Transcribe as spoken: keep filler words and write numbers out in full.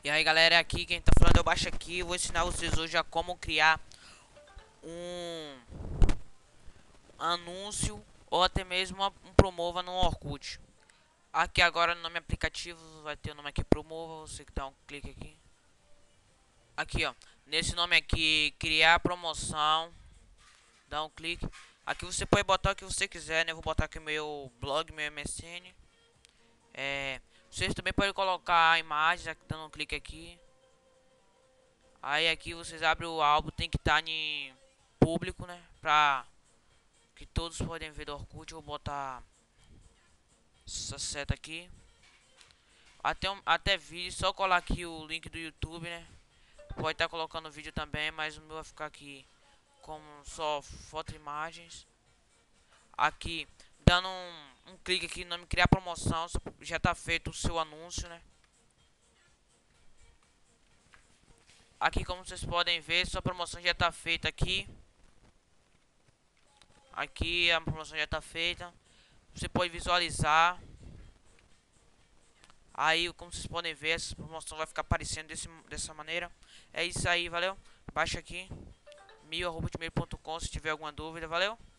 E aí galera, aqui quem tá falando é o Baixo aqui. Eu vou ensinar vocês hoje a como criar um anúncio ou até mesmo uma- um promova no Orkut. Aqui agora no nome aplicativo vai ter o nome aqui, promova. Você que dá um clique aqui. Aqui ó, nesse nome aqui, criar promoção. Dá um clique. Aqui você pode botar o que você quiser, né? Eu vou botar aqui meu blog, meu M S N. É, vocês também podem colocar imagens, aqui, dando um clique aqui. Aí aqui vocês abrem o álbum, tem que estar em público, né? Pra que todos podem ver do Orkut. Eu vou botar essa seta aqui. Até, um, até vídeo, só colar aqui o link do YouTube, né? Pode estar colocando vídeo também, mas o meu vai ficar aqui como só foto e imagens. Aqui, dando um, um clique aqui no nome criar promoção, já tá feito o seu anúncio, né? Aqui como vocês podem ver, sua promoção já tá feita aqui. Aqui a promoção já tá feita. Você pode visualizar. Aí, como vocês podem ver, essa promoção vai ficar aparecendo desse, dessa maneira. É isso aí, valeu? Baixa aqui, mil arroba hotmail ponto com se tiver alguma dúvida, valeu?